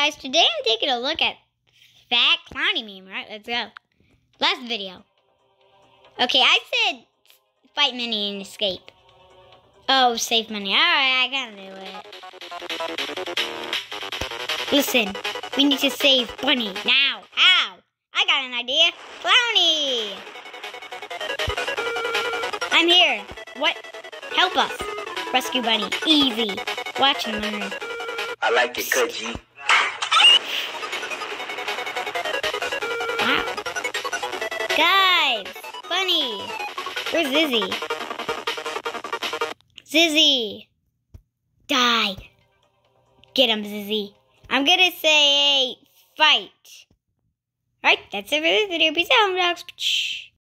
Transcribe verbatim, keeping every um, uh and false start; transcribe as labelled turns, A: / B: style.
A: Guys, today I'm taking a look at Fat Clowny meme, right? Let's go. Last video. Okay, I said fight Minnie and escape. Oh, save Minnie. Alright, I gotta do it. Listen, we need to save Bunny now. How? I got an idea. Clowny! I'm here. What? Help us. Rescue Bunny. Easy. Watch and learn.
B: I like it, Kudgy.
A: Wow. Guys! Bunny! Where's Zizzy? Zizzy! Die! Get him, Zizzy. I'm gonna say fight. Alright, that's it for this video. Peace out, dogs.